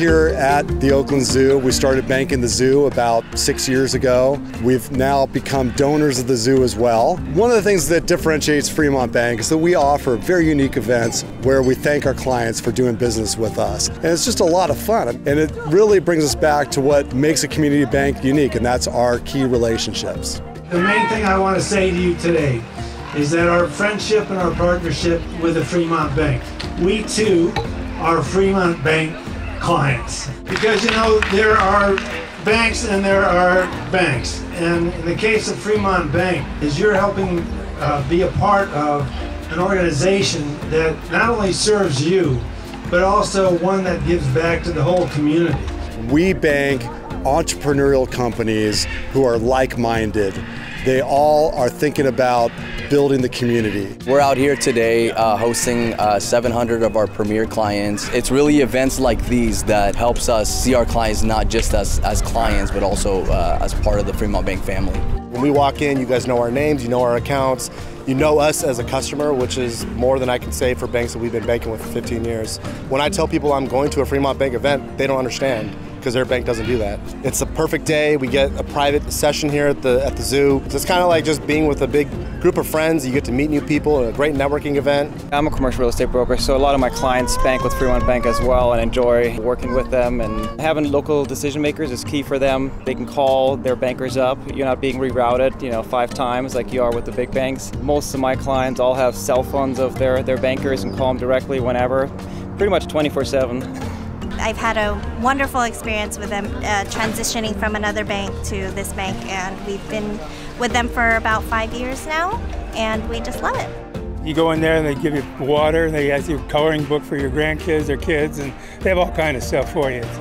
here at the Oakland Zoo. We started banking the zoo about 6 years ago. We've now become donors of the zoo as well. One of the things that differentiates Fremont Bank is that we offer very unique events where we thank our clients for doing business with us. And it's just a lot of fun. And it really brings us back to what makes a community bank unique, and that's our key relationships. The main thing I want to say to you today is that our friendship and our partnership with the Fremont Bank, we too are Fremont Bank clients. Because you know, there are banks and there are banks. And in the case of Fremont Bank, is you're helping be a part of an organization that not only serves you, but also one that gives back to the whole community. We bank entrepreneurial companies who are like-minded. They all are thinking about building the community. We're out here today hosting 700 of our premier clients. It's really events like these that helps us see our clients not just as clients, but also as part of the Fremont Bank family. When we walk in, you guys know our names, you know our accounts, you know us as a customer, which is more than I can say for banks that we've been banking with for 15 years. When I tell people I'm going to a Fremont Bank event, they don't understand, because their bank doesn't do that. It's a perfect day. We get a private session here at the zoo. It's kind of like just being with a big group of friends. You get to meet new people, a great networking event. I'm a commercial real estate broker, so a lot of my clients bank with Fremont Bank as well and enjoy working with them. And having local decision makers is key for them. They can call their bankers up. You're not being rerouted, 5 times like you are with the big banks. Most of my clients all have cell phones of their bankers and call them directly whenever, pretty much 24/7. I've had a wonderful experience with them transitioning from another bank to this bank, and we've been with them for about 5 years now, and we just love it. You go in there and they give you water, and they ask you a coloring book for your grandkids or kids, and they have all kind of stuff for you.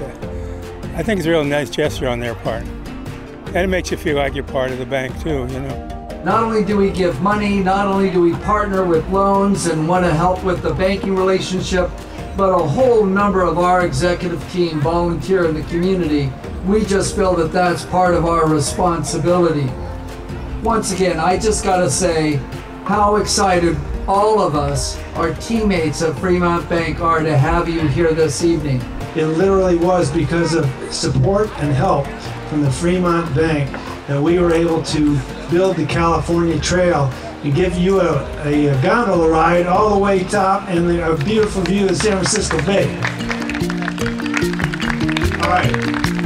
I think it's a real nice gesture on their part. And it makes you feel like you're part of the bank too, Not only do we give money, not only do we partner with loans and want to help with the banking relationship, but a whole number of our executive team volunteer in the community. We just feel that that's part of our responsibility. Once again, I just gotta say how excited all of us, our teammates at Fremont Bank, are to have you here this evening. It literally was because of support and help from the Fremont Bank that we were able to build the California Trail and give you a gondola ride all the way top and a beautiful view of the San Francisco Bay. All right.